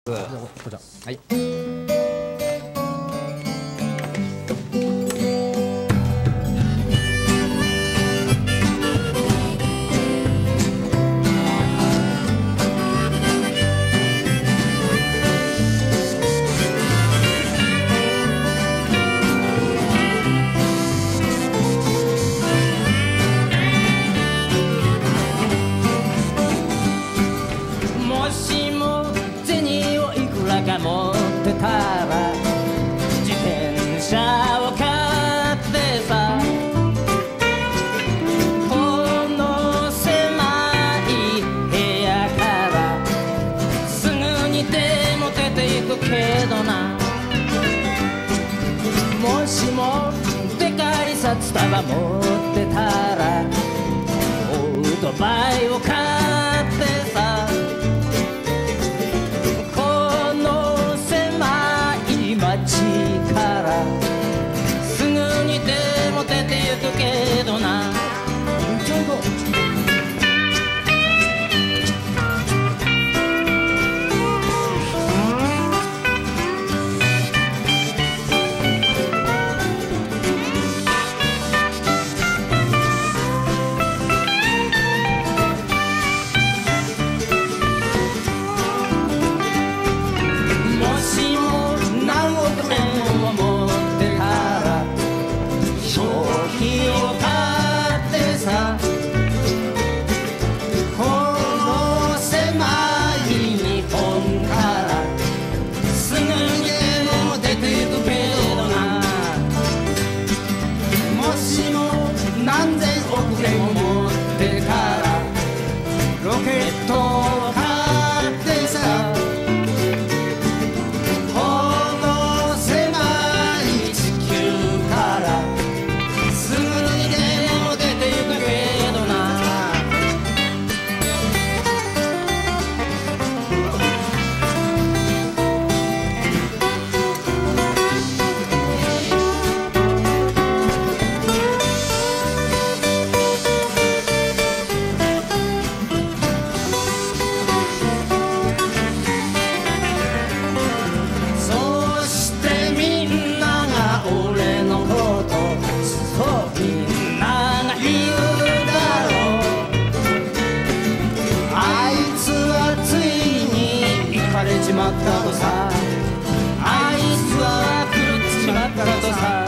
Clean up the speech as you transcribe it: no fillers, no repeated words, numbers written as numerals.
じゃあこちら。 はい。 もしも銭をいくらか持ってたら自転車を買ってさ、この狭い部屋からすぐにでも出ていくけどな。もしもでかい札束持ってたらオートバイを買ってさ、街からすぐにでも出て行くけどな。ちょうど何千億円を持ってからロケットを買ってさ、この狭い地球からすぐにでも出て行くけどな。しまったとさ、あいつは狂っちまったとさ。